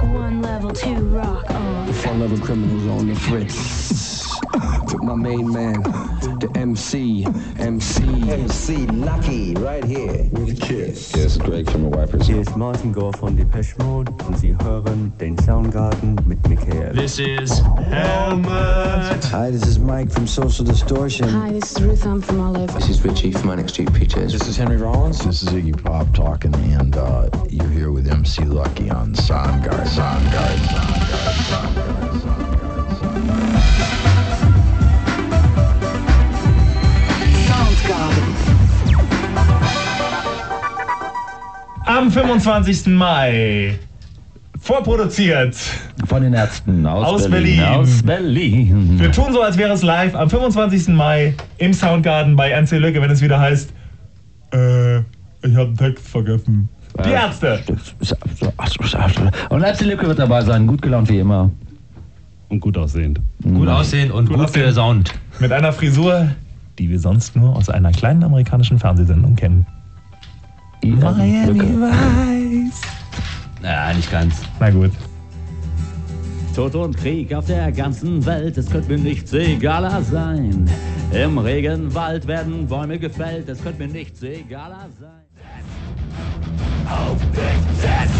One level, two rock on. 4-level criminals on the fritz. With my main man, the MC Lucky, right here with Kiss. This is Greg from the Wipers. Hier ist Martin Gore von Depeche Mode und Sie hören den Soundgarden mit Michael. This is Helmet. Hi, this is Mike from Social Distortion. Hi, this is Ruth. I'm from Olive. This is Richie from Manic Street Preachers. This is Henry Rollins. This is Iggy Pop talking, and you're here with MC Lucky on Soundgarden. Am 25. Mai. Vorproduziert. Von den Ärzten Aus Berlin. Aus Berlin. Wir tun so, als wäre es live am 25. Mai im Soundgarden bei NC Lücke, wenn es wieder heißt, ich habe einen Text vergessen. Die Ärzte. Und NC Lücke wird dabei sein, gut gelaunt wie immer. Und gut aussehend. Gut aussehen und gut gesaunt. Mit einer Frisur, die wir sonst nur aus einer kleinen amerikanischen Fernsehsendung kennen. Miami Vice. Naja, nicht ganz. Na gut. Tod und Krieg auf der ganzen Welt, es könnte mir nichts egaler sein. Im Regenwald werden Bäume gefällt, es könnte mir nichts egaler sein. Auf den Sitz!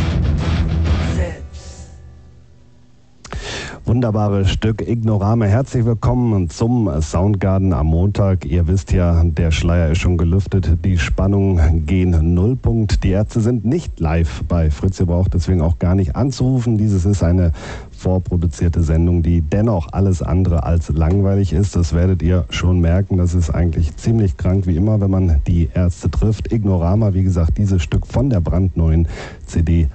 Wunderbares Stück Ignorame. Herzlich willkommen zum Soundgarden am Montag. Ihr wisst ja, der Schleier ist schon gelüftet. Die Spannungen gehen Nullpunkt. Die Ärzte sind nicht live bei Fritz. Ihr braucht deswegen auch gar nicht anzurufen. Dieses ist eine vorproduzierte Sendung, die dennoch alles andere als langweilig ist. Das werdet ihr schon merken. Das ist eigentlich ziemlich krank, wie immer, wenn man die Ärzte trifft. Ignorama, wie gesagt, dieses Stück von der brandneuen CD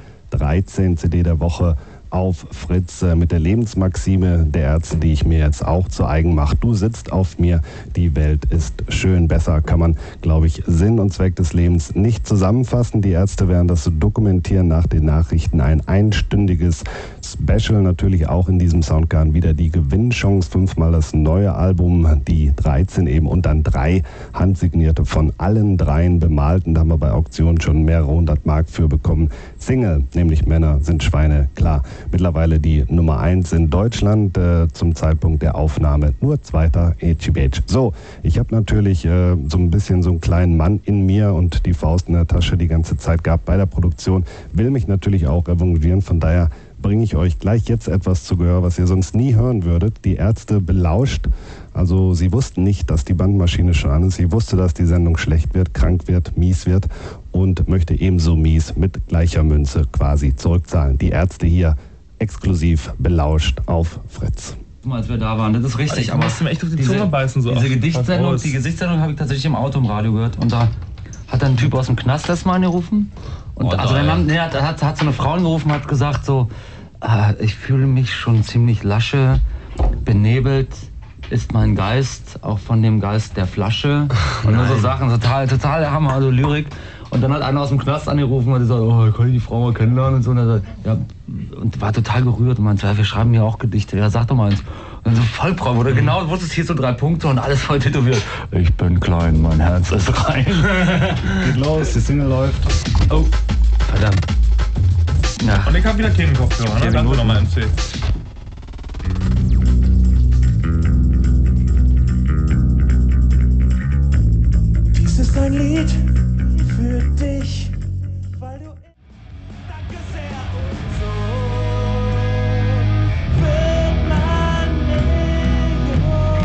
13, CD der Woche auf Fritz mit der Lebensmaxime der Ärzte, die ich mir jetzt auch zu eigen mache. Du sitzt auf mir, die Welt ist schön. Besser kann man, glaube ich, Sinn und Zweck des Lebens nicht zusammenfassen. Die Ärzte werden das dokumentieren nach den Nachrichten. Ein einstündiges Special, natürlich auch in diesem Soundgarden wieder die Gewinnchance. 5-mal das neue Album, die 13 eben und dann 3 handsignierte von allen 3 bemalten. Da haben wir bei Auktionen schon mehrere 100 Mark für bekommen. Single, nämlich Männer sind Schweine, klar. Mittlerweile die Nummer 1 in Deutschland, zum Zeitpunkt der Aufnahme nur zweiter Echibetsch. So, ich habe natürlich so ein bisschen so einen kleinen Mann in mir und die Faust in der Tasche die ganze Zeit gehabt bei der Produktion, will mich natürlich auch revanchieren, von daher bringe ich euch gleich jetzt etwas zu Gehör, was ihr sonst nie hören würdet. Die Ärzte belauscht, also sie wussten nicht, dass die Bandmaschine schon an ist. Sie wusste, dass die Sendung schlecht wird, krank wird, mies wird und möchte ebenso mies mit gleicher Münze quasi zurückzahlen. Die Ärzte hier exklusiv belauscht auf Fritz. Als wir da waren, das ist richtig. Ich musste mir echt auf die Zunge beißen. So. Diese Gedichtssendung, die Gesichtssendung habe ich tatsächlich im Auto im Radio gehört. Und da hat ein Typ aus dem Knast das mal angerufen. Und also hat so eine Frau angerufen, hat gesagt so, ich fühle mich schon ziemlich lasche, benebelt ist mein Geist, auch von dem Geist der Flasche. Und so Sachen, total der Hammer, also Lyrik. Und dann hat einer aus dem Knast angerufen und gesagt, oh, kann ich die Frau mal kennenlernen und so. Und, sagt, ja, und war total gerührt und meinte, ja, wir schreiben hier auch Gedichte, ja, sag doch mal eins. Und so voll brav, oder genau, wusstest hier so 3 Punkte und alles voll tätowiert. Ich bin klein, mein Herz ist rein. Geht los, die Single läuft. Oh, verdammt. Ja. Und ich habe wieder Themenkopfhörer, ne? Danke nochmal, MC. Dies ist ein Lied für dich, weil du... Danke sehr und so wird man nie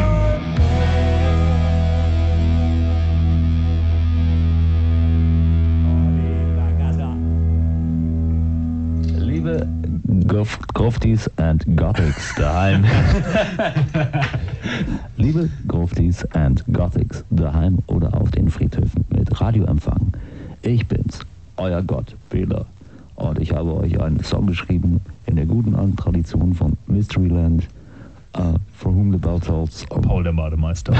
gewonnen. Liebe Gruftis and Gothics daheim. Liebe Gruftis and Gothics daheim oder auf den Friedhöfen mit Radioempfang. Ich bin's, euer Gott, Peter. Und ich habe euch einen Song geschrieben in der guten alten Tradition von Mysteryland. For Whom the Bell Tolls. Paul der Bademeister.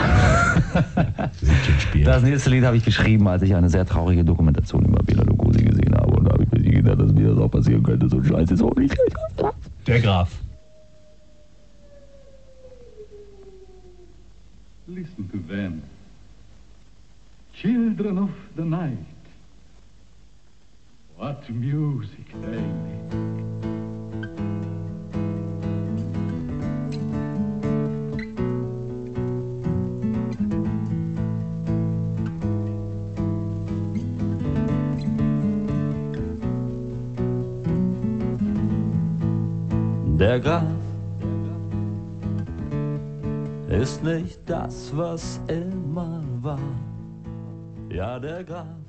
Das nächste Lied habe ich geschrieben, als ich eine sehr traurige Dokumentation über Bela Lugosi gesehen habe. Und da habe ich mir nicht gedacht, dass mir das auch passieren könnte. So ein Scheiß ist auch nicht. Der Graf. Listen to them. Children of the night. What music they make. Der Graf ist nicht das, was immer war. Ja, der Graf